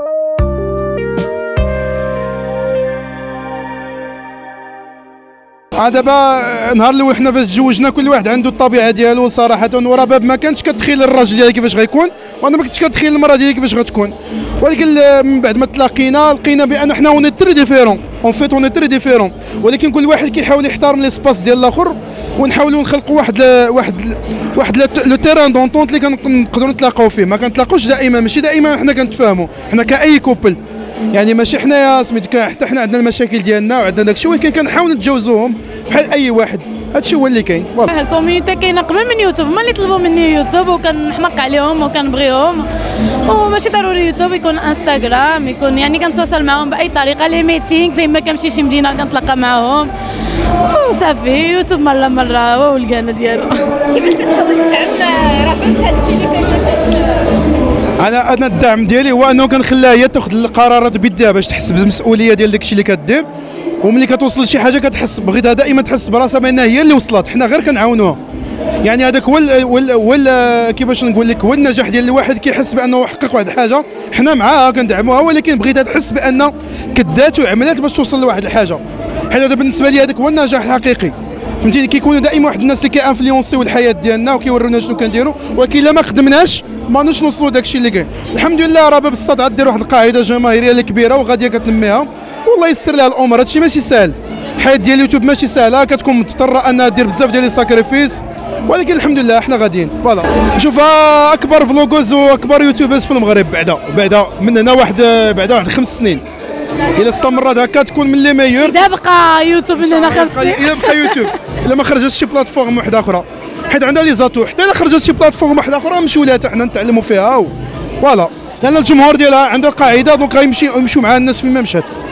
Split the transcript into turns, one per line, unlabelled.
دابا نهار الاول حنا فاش تزوجنا كل واحد عنده الطبيعه ديالو صراحه، وراه باب ما كانش كتخيل الراجل ديالك كيفاش غيكون، وانا ما كنتش كتخيل المراه ديالي كيفاش غتكون. ولكن من بعد ما تلاقينا لقينا بان حنا اون تري ديفيرون، اون فيت اون تري ديفيرون، ولكن كل واحد كيحاول يحترم ليسباس ديال الاخر، ونحاولوا نخلقوا واحد لو تيران دونطونت اللي كنقدروا نتلاقاو فيه. ما كنتلاقاوش دائما، ماشي دائما حنا كنتفاهموا، حنا كاي كوبل يعني ماشي حنايا سميت، حتى حنا عندنا المشاكل ديالنا وعندنا داكشي، ولكن كنحاولوا نتجاوزوهم بحال اي واحد. هادشي هو اللي كاين.
الكوميونيتي كاينه قبل من يوتيوب، هما اللي طلبوا مني يوتيوب وكنحماق عليهم وكنبغيهم، وماشي ضروري يوتيوب، يكون انستغرام، يكون يعني كنتواصل معاهم باي طريقه. لي ميتينغ فين ما كنمشي شي مدينه كنتلاقى معاهم وصافي. يوتيوب مره هو الكانه ديالو.
كيفاش كتحاول تدعم رغم في هادشي اللي كدير؟
انا الدعم ديالي هو انه كنخليها هي تاخذ القرارات بيدها باش تحس بالمسؤوليه ديال داكشي اللي كدير، وملي كتوصل لشي حاجه كتحس بغيتها دائما تحس براسها بانها هي اللي وصلت، حنا غير كنعاونوها. يعني هذاك هو كيفاش نقول لك، هو النجاح ديال الواحد كيحس بانه حقق واحد الحاجه، حنا معاها كندعموها، ولكن بغيتها تحس بان كدات وعملات باش توصل لواحد الحاجه. حيت هذا بالنسبه لي هذاك هو النجاح الحقيقي، فهمتيني. كيكونوا دائما واحد الناس اللي كيانفلونسيو الحياه ديالنا وكيورونا شنو كنديروا، ولكن الا ما خدمناش ما نوصلوا نوصلوا داكشي اللي كاين. الحمد لله راه باب الصاد غدير واحد القاعده جماهيريه اللي كبيره وغاديه كتنميها، والله يسر لها الامور. هادشي ماشي سهل، الحياه ديال اليوتيوب ماشي سهله، كتكون مضطره انها دير بزاف ديال لي ساكريفيس، ولكن الحمد لله حنا غاديين. فوالا شوف اكبر فلوغوز واكبر يوتيوبرز في المغرب بعدا من هنا بعدا واحد 5 سنين، الا استمرت هكا تكون من لي ميور.
اذا بقى يوتيوب من هنا 5 سنين،
الا بقى يوتيوب، الا ما خرجتش شي بلاتفورم واحده اخرى، حيت عندها لي زاتو، حتى الا خرجت شي بلاتفورم واحده اخرى نمشيو لها حتى حنا نتعلموا فيها. فوالا لان الجمهور ديالها عندها القاعده، دونك غيمشيو مع الناس فين ما مشات.